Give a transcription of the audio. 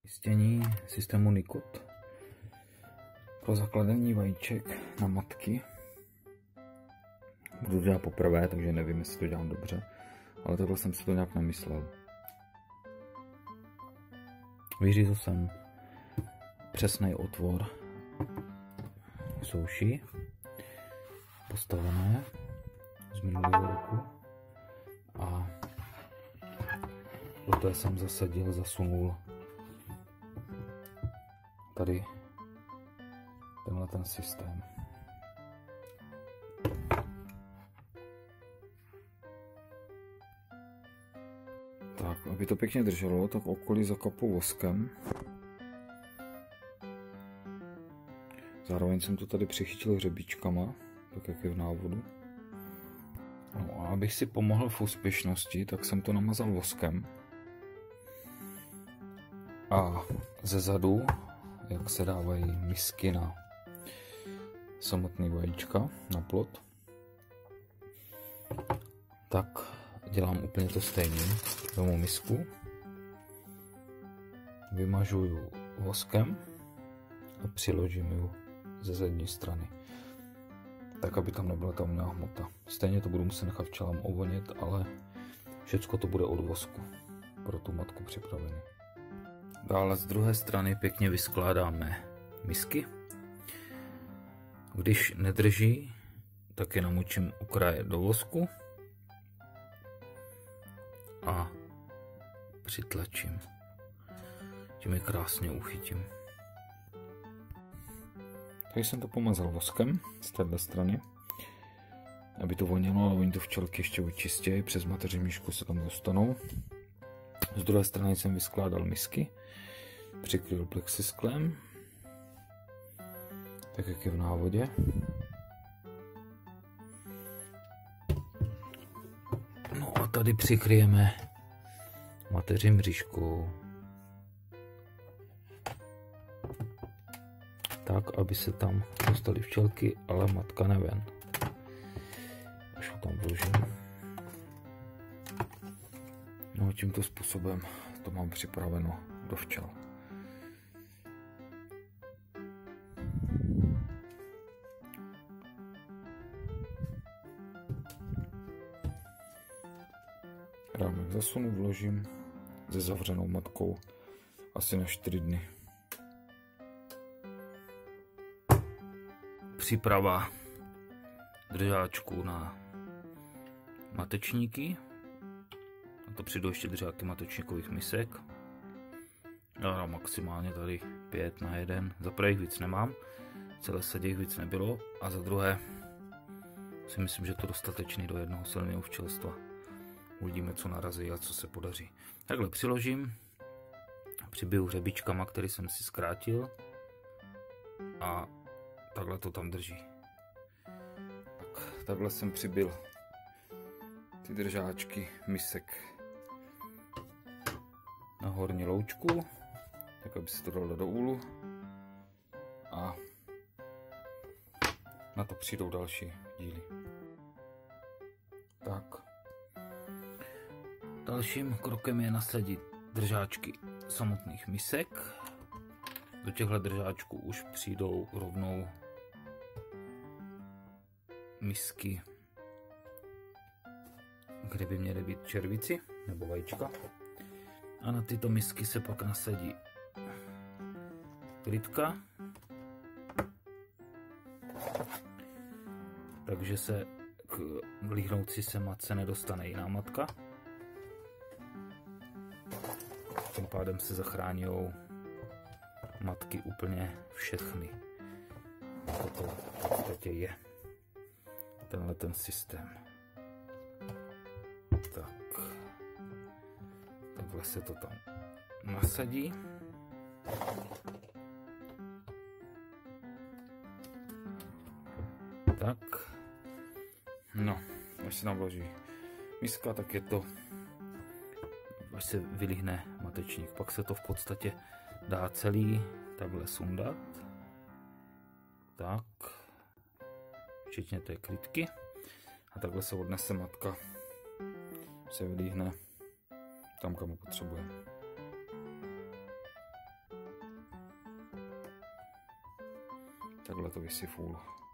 Umístění systému Nikot pro zakladení vajíček na matky. Budu dělat poprvé, takže nevím, jestli to dělám dobře, ale takhle jsem si to nějak nemyslel. Vyřízl jsem přesný otvor souši, postavené z minulého roku, a do té jsem zasunul tady tenhle ten systém. Tak, aby to pěkně drželo, tak okolí zakapu voskem. Zároveň jsem to tady přichytil hřebíčkama, tak jak je v návodu. No a abych si pomohl v úspěšnosti, tak jsem to namazal voskem. A ze zadu, jak se dávají misky na samotný vajíčka, na plod, tak dělám úplně to stejné. Vezmu misku, vymažuju voskem a přiložím ji ze zadní strany, tak aby tam nebyla ta umělá hmota. Stejně to budu muset nechat včelám ovonit, ale všecko to bude od vosku pro tu matku připravené. Dále z druhé strany pěkně vyskládáme misky. Když nedrží, tak je namočím u kraje do vosku a přitlačím. Tím je krásně uchytím. Tady jsem to pomazal voskem z této strany, aby to vonilo, ale oni to včelky ještě očistějí, přes mateřimíšku se tam dostanou. Z druhé strany jsem vyskládal misky, přikryl plexisklem, tak jak je v návodě. No a tady přikryjeme mateřím mřížkou, tak, aby se tam dostaly včelky, ale matka neven. Až ho tam vložím. No a tímto způsobem to mám připraveno do včel. Rámek zasunu, vložím se zavřenou matkou asi na 4 dny. Příprava držáčků na matečníky. A to přidou ještě držáky matečníkových misek. Já maximálně tady 5 na 1. Za prvé jich víc nemám, celé sadě jich víc nebylo, a za druhé si myslím, že to je dostatečný do jednoho silného včelstva. Uvidíme, co narazí a co se podaří. Takhle přiložím, přibiju hřebíčkama, který jsem si zkrátil, a takhle to tam drží. Takhle jsem přibil ty držáčky misek na horní loučku, tak aby se to dalo do úlu, a na to přijdou další díly. Tak. Dalším krokem je nasadit držáčky samotných misek. Do těchto držáčků už přijdou rovnou misky, kde by měly být červíci nebo vajíčka. A na tyto misky se pak nasadí krytka, takže se k vlíhnoucí se matce nedostane jiná matka. Tím pádem se zachrání matky úplně všechny. Toto v podstatě je tenhle ten systém. Tak. Takhle se to tam nasadí. Tak. No, až se nám vloží miska, tak je to, až se vylíhne matečník. Pak se to v podstatě dá celý takhle sundat. Tak. Včetně té krytky. A takhle se odnese matka. Se vylíhne tam, kam ho potřebuje. Takhle to vysí full.